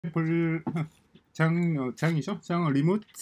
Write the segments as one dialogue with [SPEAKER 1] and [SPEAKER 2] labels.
[SPEAKER 1] 볼 장이죠. 장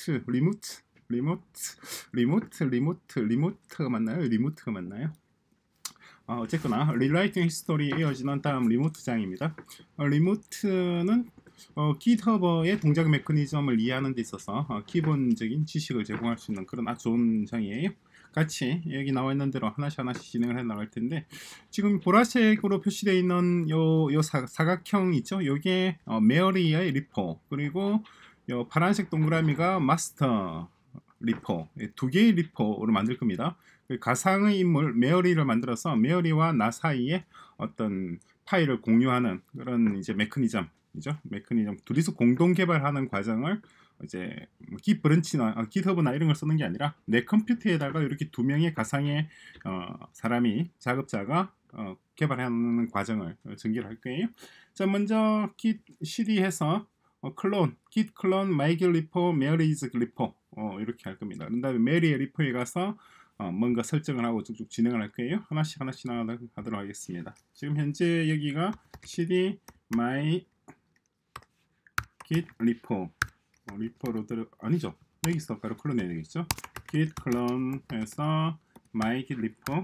[SPEAKER 1] 리모트가 맞나요? 리모트가 맞나요? 어쨌거나 rewriting history에 이어지는 다음 리모트 장입니다. 리모트는 GitHub의 동작 메커니즘을 이해하는 데 있어서 기본적인 지식을 제공할 수 있는 그런 아주 좋은 장이에요. 같이 여기 나와 있는 대로 하나씩 진행을 해 나갈 텐데, 지금 보라색으로 표시되어 있는 요 사각형 있죠? 요게 메어리의 리포, 그리고 요 파란색 동그라미가 마스터 리포, 두 개의 리포로 만들 겁니다. 가상의 인물 메어리를 만들어서 메어리와 나 사이에 어떤 파일을 공유하는 그런 이제 메커니즘이죠. 메커니즘 둘이서 공동 개발하는 과정을 이제 깃브런치나 깃허브나 이런 걸 쓰는 게 아니라 내 컴퓨터에다가 이렇게 두 명의 가상의 사람이 작업자가 개발하는 과정을 전개를 할 거예요. 자, 먼저 git cd해서 클론 git 클론 마이길 리포 메어리즈 리포 이렇게 할 겁니다. 그다음에 메리의 리포에 가서 뭔가 설정을 하고 쭉쭉 진행을 할 거예요. 하나씩 하도록 하겠습니다. 지금 현재 여기가 cd my git 리포 리포로 아니죠. 여기서 바로 클론 해야 되겠죠. git 클론 해서 my git 리포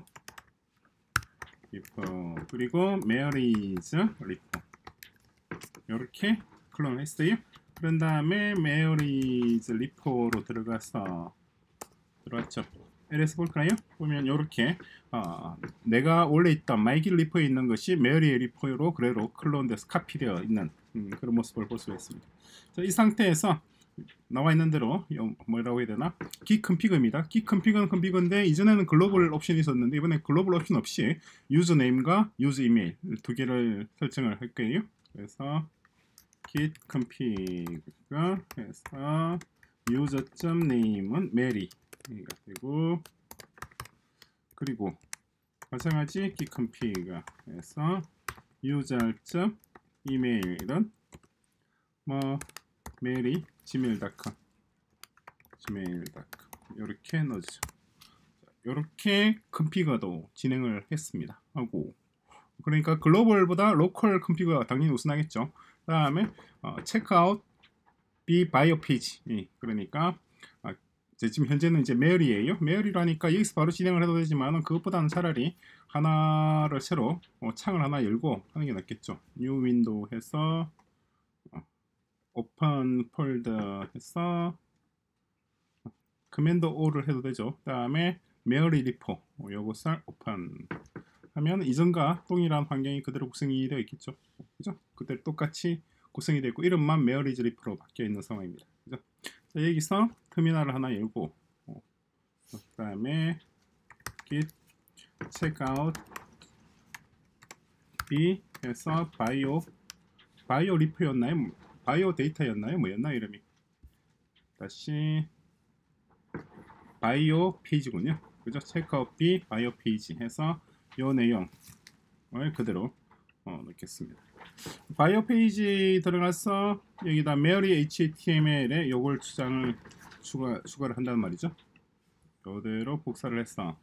[SPEAKER 1] 그리고 mary's 리포 이렇게 클론을 했어요. 그런 다음에 mary's 리포로 들어갔죠. ls 볼까요? 보면 이렇게 내가 원래 있던 마이길 리포에 있는 것이 메어리의 리포로 그대로 클론돼서 카피되어 있는 그런 모습을 볼 수가 있습니다. 자, 이 상태에서 나와 있는 대로 뭐라고 해야 되나? git config입니다. git config은 config인데 이전에는 글로벌 옵션이 있었는데 이번에 글로벌 옵션 없이 유저네임과 유저 이메일 두 개를 설정을 할 거예요. 그래서 git config가 해서 user.name은 mary 되고, 그리고 마찬가지 git config가 해서 user.email은 뭐 mary gmail.com 이렇게 넣어주죠. 이렇게 컨피그도 진행을 했습니다. 하고, 그러니까 글로벌보다 로컬 컨피그가 당연히 우선하겠죠. 그 다음에 checkout b bio page, 그러니까 지금 현재는 이제 메어리예요. 메어리라니까 여기서 바로 진행을 해도 되지만 그것보다는 차라리 하나를 새로 창을 하나 열고 하는 게 낫겠죠. new window 해서 open folder 해서 command O를 해도 되죠. 그 다음에 메어리 리포 요것을 open 하면 이전과 동일한 환경이 그대로 구성이 되어 있겠죠. 그죠? 그대로 똑같이 구성이 되고 이름만 메어리즈 리포로 바뀌어 있는 상황입니다. 그죠? 자, 여기서 터미널을 하나 열고 그 다음에 git checkout b 해서 바이오 리포였나요? 바이오 데이터였나요? 뭐였나 이름이? 다시 바이오 페이지군요. 그죠? checkout b 바이오 페이지 해서 요 내용을 그대로 넣겠습니다. 바이오 페이지 들어가서 여기다 메어리 html에 요걸 추가를 한다는 말이죠. 이대로 복사를 해서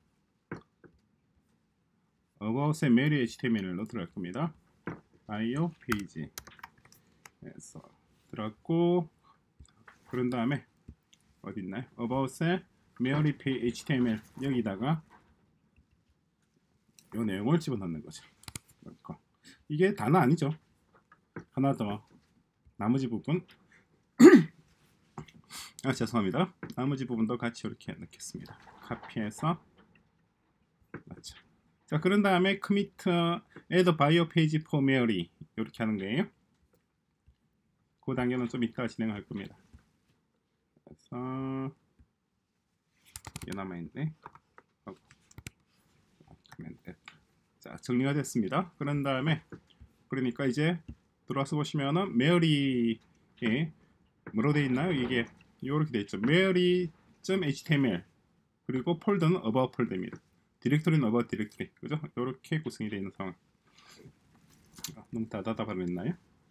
[SPEAKER 1] about에 메어리 html을 넣어 들어갈 겁니다. 바이오 페이지 에서 들어갔고, 그런 다음에 어디 있나요? about에 메어리 html 여기다가 요 내용을 집어넣는 거죠. 이게 다는 아니죠. 하나 더 나머지 부분 죄송합니다. 나머지 부분도 같이 이렇게 넣겠습니다. 카피해서 맞죠. 자, 그런 다음에 commit add bio page for Mary 이렇게 하는 거예요. 그 단계는 좀 이따 진행할 겁니다. 그래서 이게 남아있네. 자, 정리가 됐습니다. 그런 다음에 그러니까 이제 들어와서 보시면은 메어리에 뭐로 되어 있나요? 이게 이렇게 되어 있죠. mary.html 그리고 폴더는 about 폴더입니다. 디렉토리는 about 디렉토리, 그죠? 이렇게 구성이 되어 있는 상황. 너무 닫아버렸나요?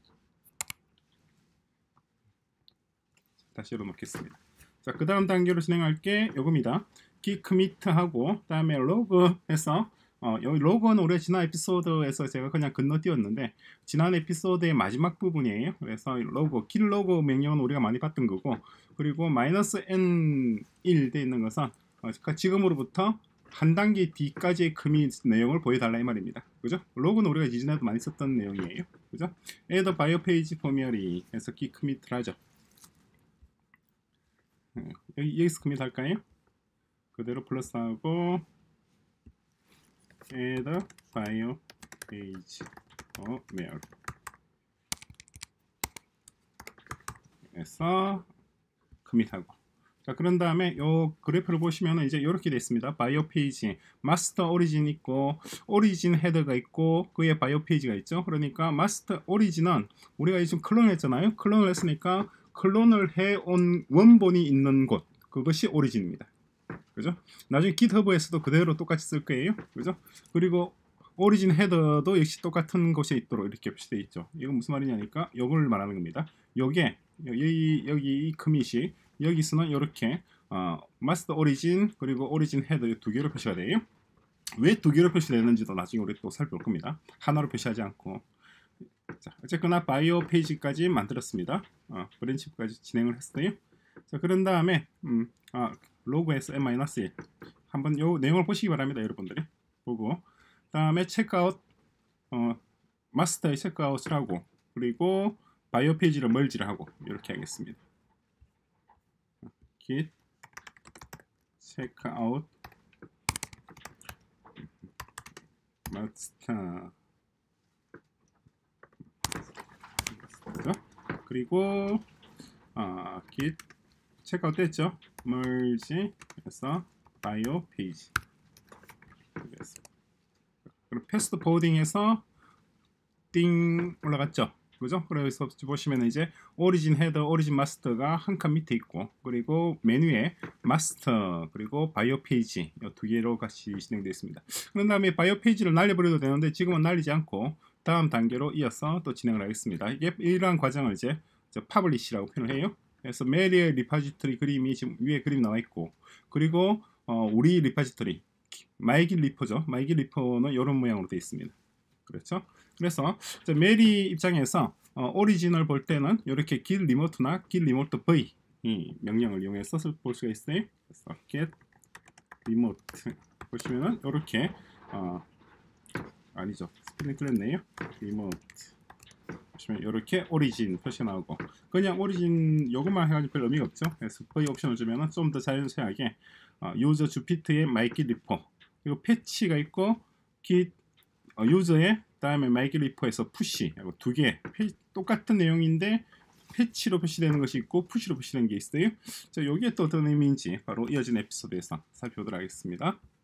[SPEAKER 1] 다시 열어놓겠습니다. 자, 그 다음 단계로 진행할 게 요겁니다. git commit 하고 다음에 log 해서 여기 로고는 우리가 지난 에피소드에서 제가 그냥 건너뛰었는데 지난 에피소드의 마지막 부분이에요. 그래서 로고, 길 로고 명령은 우리가 많이 봤던 거고, 그리고 -n1 돼 있는 것은 지금으로부터 한 단계 뒤까지의 커밋 내용을 보여달라 이 말입니다. 그죠? 로고는 우리가 이전에도 많이 썼던 내용이에요. 그죠? add bio page formerly 해서 기 커밋을 하죠. 여기서 커밋 할까요? 그대로 플러스하고 add bio page formerly 해서 커밋하고, 자, 그런 다음에 요 그래프를 보시면 이제 이렇게 되어 있습니다. 바이오 페이지, 마스터 오리진 있고, 오리진 헤더가 있고, 그에 바이오 페이지가 있죠. 그러니까 마스터 오리진은 우리가 지금 클론을 했잖아요. 클론을 했으니까 클론을 해온 원본이 있는 곳, 그것이 오리진입니다. 그죠? 나중에 GitHub에서도 그대로 똑같이 쓸 거예요. 그죠? 그리고 오리진 헤더도 역시 똑같은 곳에 있도록 이렇게 표시되어 있죠. 이건 무슨 말이냐니까 이걸 말하는 겁니다. 요게 여기 이 커밋이 여기서는 이렇게 마스터 오리진 그리고 오리진 헤더 두 개로 표시가 돼요. 왜 두 개로 표시되는지도 나중에 우리 또 살펴볼 겁니다. 하나로 표시하지 않고. 자, 어쨌거나 바이오 페이지까지 만들었습니다. 브랜치까지 진행을 했어요. 자, 그런 다음에 로그에서 n-1 한번 요 내용을 보시기 바랍니다. 여러분들이 보고, 다음에 체크아웃 마스터의 체크아웃을 하고, 그리고 바이오 페이지를 멀지를 하고 이렇게 하겠습니다. git checkout master, 그리고 git 체크아웃 됐죠? merge 해서 바이오 페이지. 그리고 패스트 포워딩에서 띵 올라갔죠? 그죠? 그래서 보시면 이제 오리진 헤더, 오리진 마스터가 한 칸 밑에 있고, 그리고 메뉴에 마스터 그리고 바이오 페이지 이 두 개로 같이 진행되어 있습니다. 그런 다음에 바이오 페이지를 날려버려도 되는데 지금은 날리지 않고 다음 단계로 이어서 또 진행을 하겠습니다. 이러한 과정을 이제 퍼블리시라고 표현을 해요. 그래서 메리의 리파지토리 그림이 지금 위에 그림 나와 있고, 그리고 우리 리파지토리 마이길 리퍼죠. 마이길 리퍼는 이런 모양으로 되어 있습니다. 그렇죠? 그래서 메리 입장에서 오리진을 볼 때는 이렇게 git 리모트나 git 리모트 v 이 명령을 이용해서 볼 수가 있어요. 그래서 get remote 보시면은 이렇게 아니죠, 스펠링 틀렸네요. remote 보시면 이렇게 오리진 표시 나오고, 그냥 오리진 요것만 해가지고 별 의미가 없죠. 그래서 v 옵션을 주면은 좀 더 자연스레하게 유저 주피트의 마이길 리퍼, 그리고 패치가 있고 git 유저의 다음에 마이길 리퍼에서 푸시 두 개 똑같은 내용인데 패치로 표시되는 것이 있고 푸시로 표시되는 게 있어요. 자, 여기에 또 어떤 의미인지 바로 이어진 에피소드에서 살펴보도록 하겠습니다.